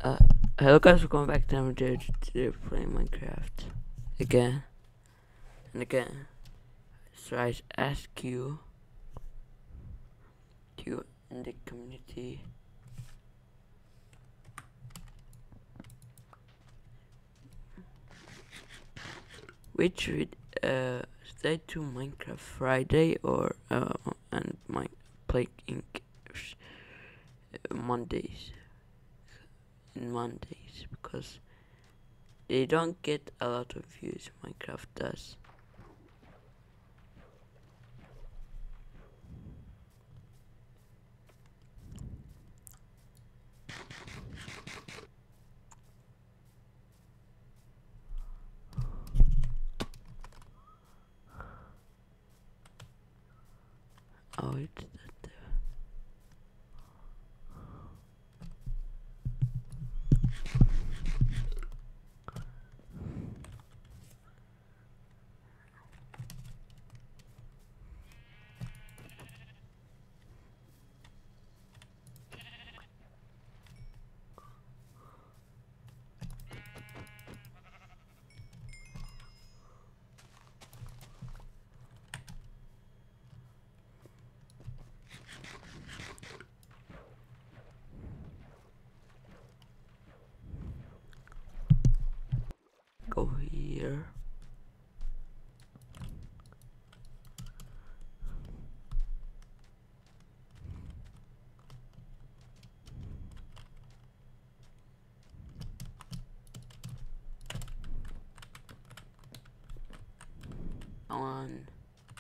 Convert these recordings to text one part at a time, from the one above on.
Uh, Hello guys, welcome back to playing Minecraft again and again. So I ask you in the community which should I do Minecraft Friday or and my playing Mondays because they don't get a lot of views. Minecraft does. Oh, it's that. Go here. On.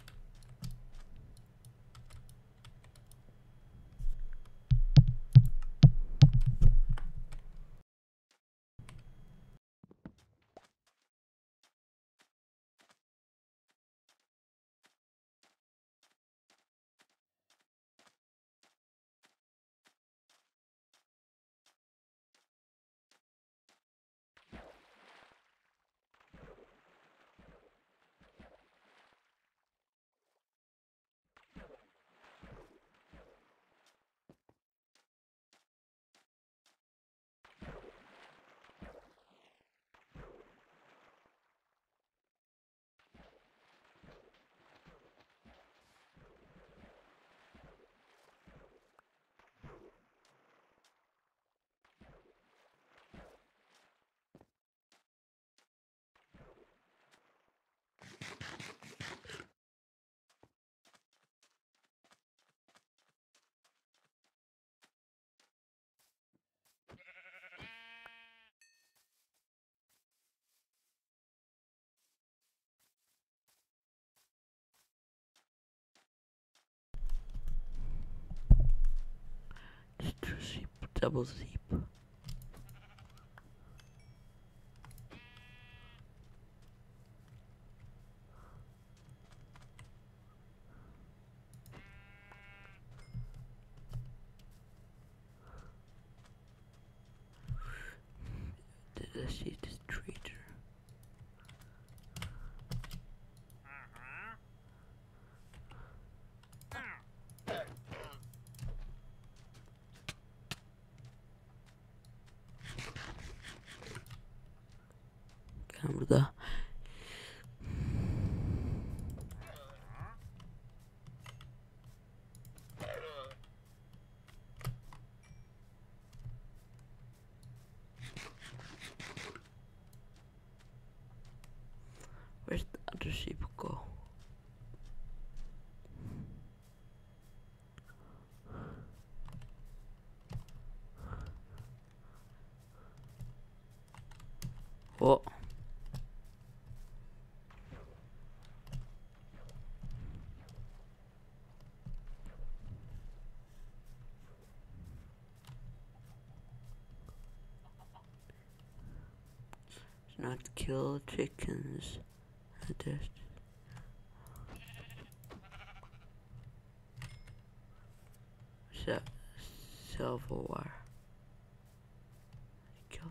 Zip, double zip. Did I see this traitor? Kan burada. Where's the other sheep go? Oh. Not kill chickens. I just silverware. Kill.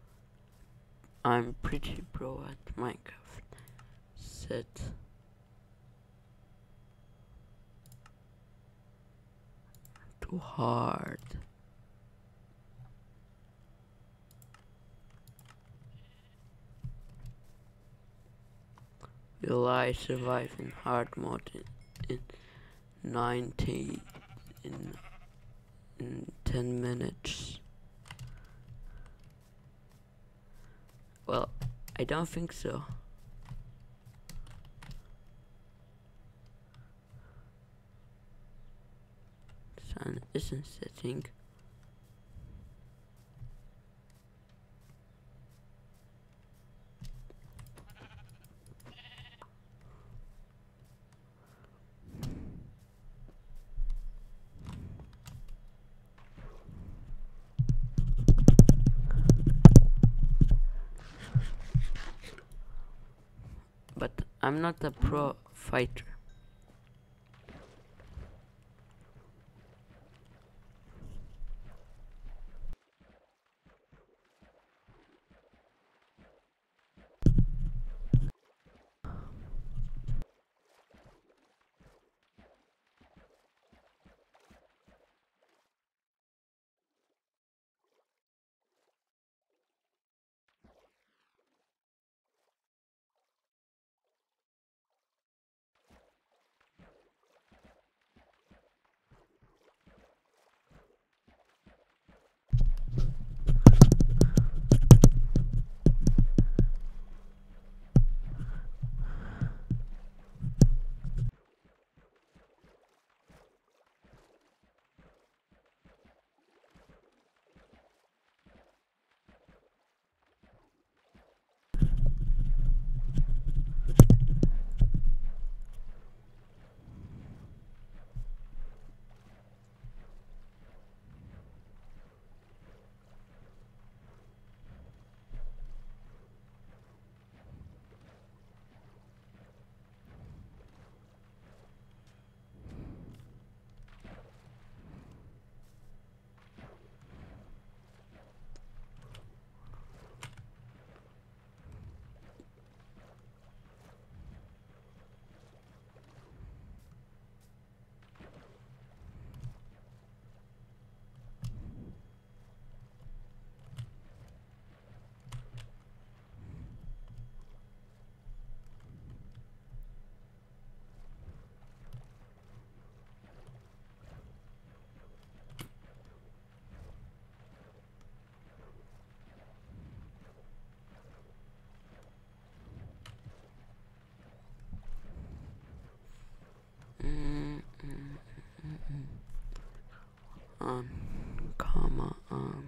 I'm pretty pro at Minecraft. Set too hard. Will I survive in hard mode in 90 in 10 minutes? Well, I don't think so. Sun isn't setting. But I'm not a pro fighter. On, comma, on.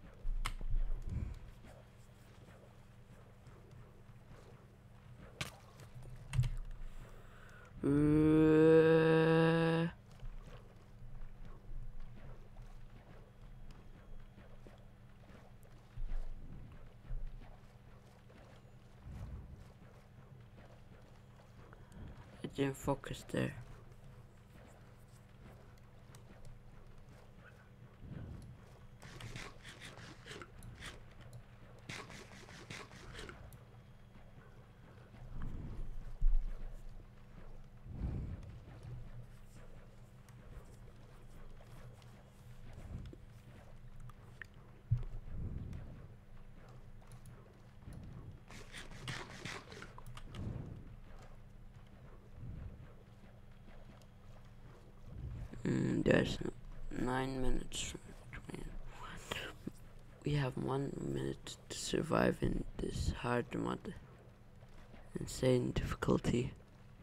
I didn't focus there. There's 9 minutes. We have 1 minute to survive in this hard mod. Insane difficulty.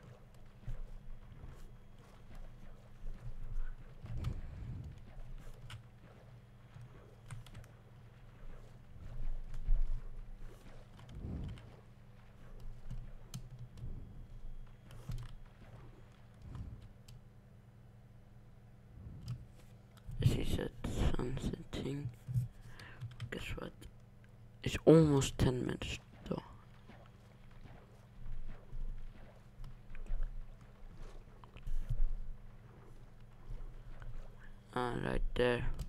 She said sunsetting. Guess what? It's almost 10 minutes though. Right there.